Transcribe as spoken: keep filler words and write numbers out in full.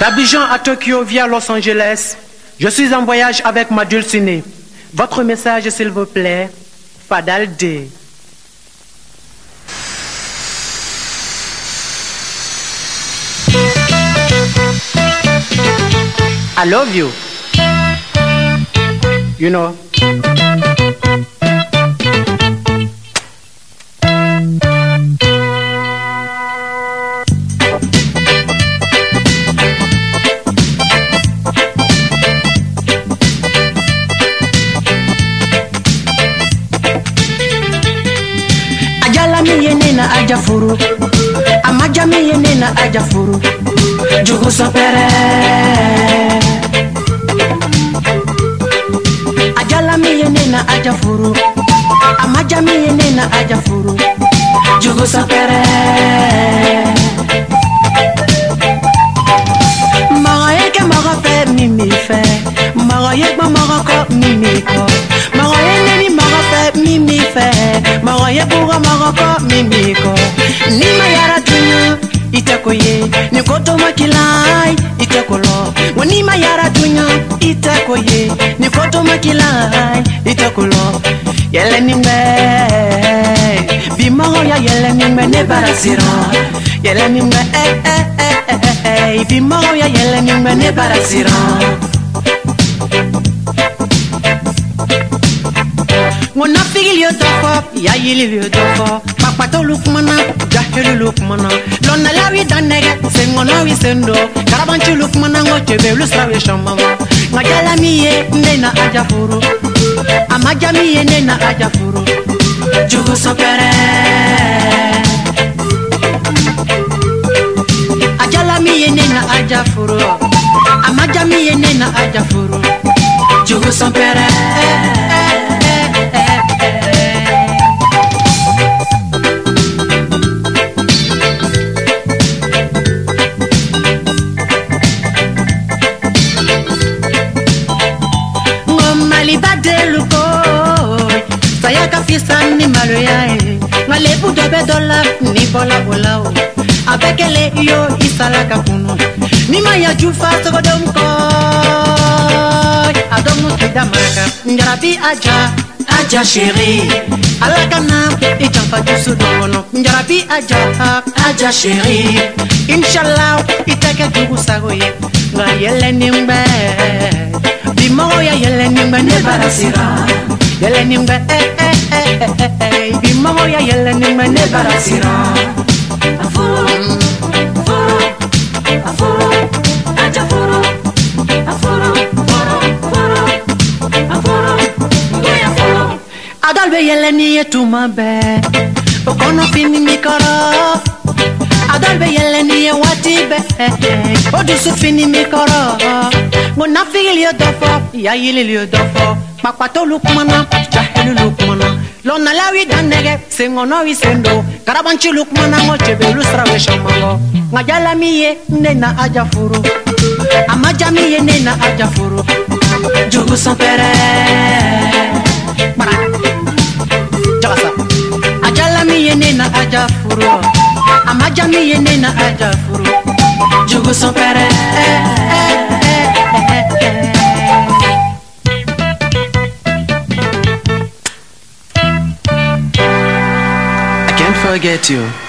D'Abidjan à Tokyo via Los Angeles, je suis en voyage avec ma dulcinée. Votre message, s'il vous plaît, Fadal D. I love you. You know. Ajala mi yenena ajafuru, amaja mi yenena ajafuru, jugu sopere. Ajala mi yenena ajafuru, amaja mi yenena ajafuru, jugu sopere. Magaye ke maga fe mimi fe, magaye ba maga ko mimi ko, magaye neni maga fe mimi fe, magaye buga maga ko mimi ko. Ni mayara dunya itakoye, ni koto makilai itakolo. Wani mayara dunya itakoye, ni koto makilai itakolo. Yele nimbe, bimago ya yele nimbe ne barasiro. Yele nimbe eh eh eh eh eh eh, bimago ya yele nimbe ne barasiro. Ngona figil yo tofo, ya yili yo tofo. Papato lukmana, jahelu lukmana. Lona lawi danege, sengona wi sendo. Karabanchi lukmana ngoche be lusrawe shamama. Ngajala miye nena ajafuru, amaja miye nena ajafuru, jugu sopere. Ajala miye nena ajafuru, amaja miye nena ajafuru, jugu sopere. Ni malo ya e ngale budo be dola ni bola bola o abekele yo isala kakuno ni maya jufa sogodom ko adomu kidamaka njarabi aja aja chérie alakana itamfa tusudono njarabi aja aja chérie inshallah itake dugu sagoye ngayele nimbe bimo ya yele nimbe ne barasira yele nimbe eh eh eh eh eh bimo ya yele nimbe ne barasira afuro afuro afuro ajafuro afuro afuro afuro ngoya afuro adalbe yele ni etuma be okono fini mikoro adalbe yele ni wati be odusu fini mikoro ngona figil yo dofo ya yili yo dofo Papato lukmana, jahelu lukmana. Lona lawi danege, sengono wi sendo. Karabanchi lukmana ngoche be lusrawe shamalo. Ngajala miye nena ajafuru, amaja miye nena ajafuru, jugu sopere. Para, jagasa. Ajala miye nena ajafuru, amaja miye nena ajafuru, jugu sopere. Forget you.